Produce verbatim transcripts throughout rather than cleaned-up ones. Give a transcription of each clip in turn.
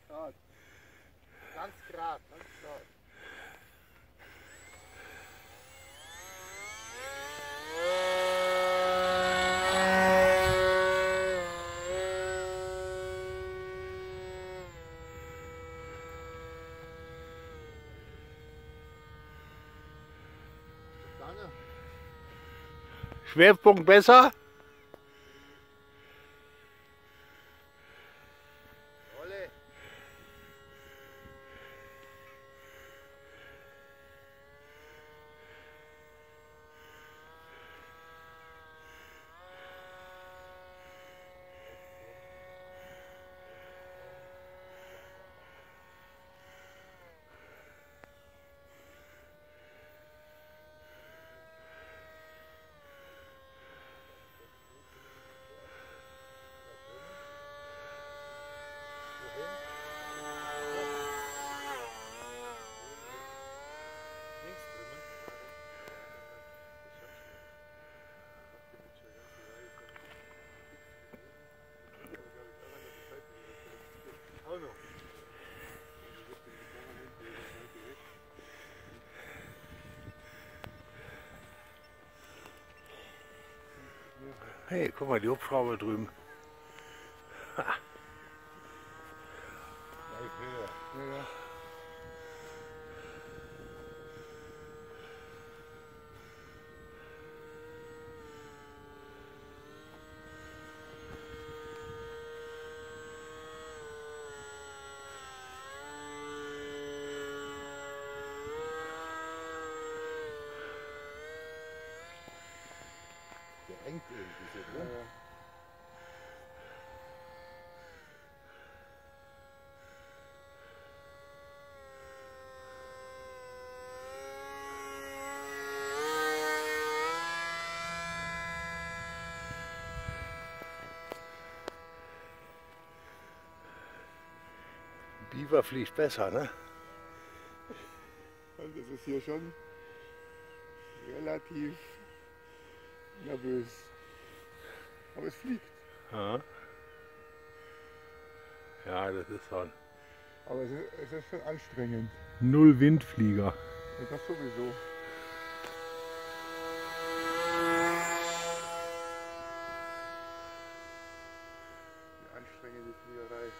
Grad. Ganz Grad, ganz Grad. Danke. Schwerpunkt besser? Olle. Hey, guck mal, die Hubschrauber drüben. Ha. Ja, ja. Der hängt irgendwie so Ja, drin. ja. Biber fliegt besser, ne? Und das ist hier schon relativ nervös. Aber es fliegt. Ja, ja, das ist so ein Aber es ist, es ist schon anstrengend. Null Windflieger. Ja, das sowieso. Die anstrengende Fliegerei.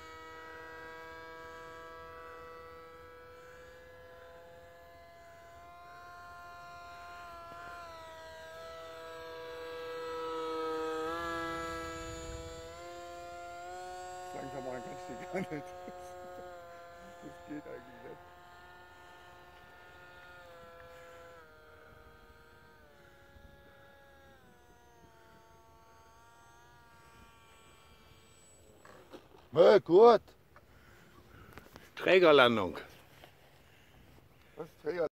Langsam machen kannst du gar nicht. Das geht eigentlich nicht. Ja, gut. Trägerlandung. Was? Träger